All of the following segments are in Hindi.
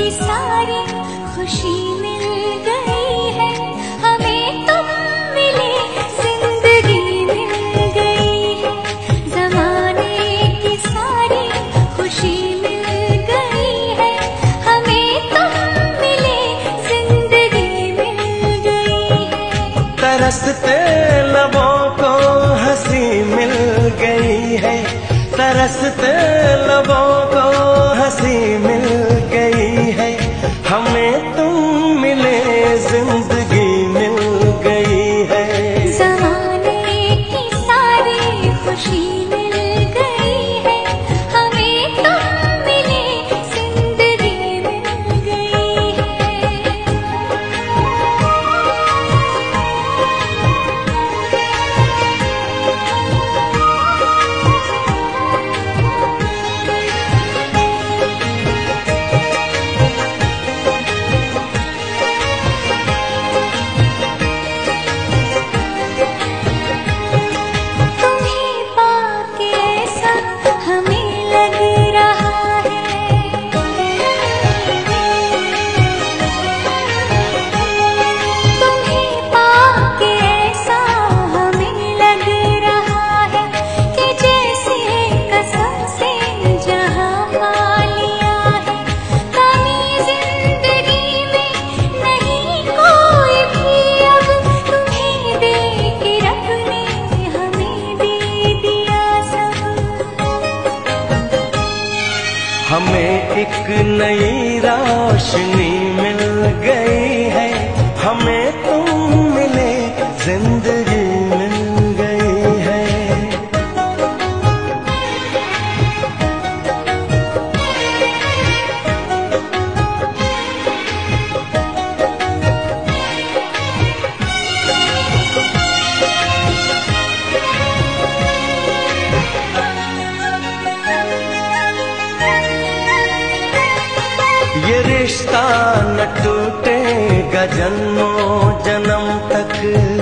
सारी खुशी मिल गई है, हमें तुम मिले जिंदगी मिल गई है। जमाने की सारी खुशी मिल गई है, हमें तुम मिले जिंदगी मिल गई है। तरसते लबों को हंसी मिल गई है, तरसते लबों को हंसी मिल गई है, हमें तुम मिले जिंदगी मिल गई है। ज़माने की सारी खुशी मिल गई है, हमें तुम मिले जिंदगी मिल गई है। हमें एक नई रोशनी मिल गई है, हमें तुम मिले जिंदगी मिल गई है। ये रिश्ता न टूटेगा जन्मों जन्म तक,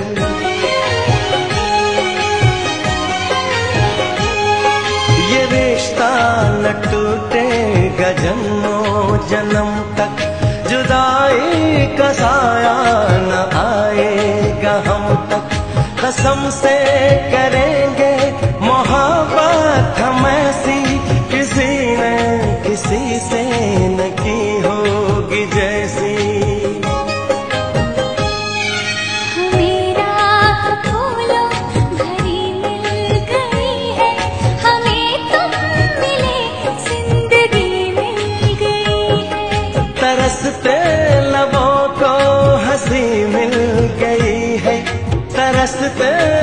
ये रिश्ता न टूटेगा जन्मों जन्म तक, जुदाई का साया न आएगा हम तक। कसम से करेंगे मोहब्बत हम ऐसी, किसी ने किसी से न की होगी जैसी। हमें राह फूलों भरी मिल गई है, हमें तुम मिले जिंदगी मिल गई है। तरसते लबों को हंसी मिल गई है, तरसते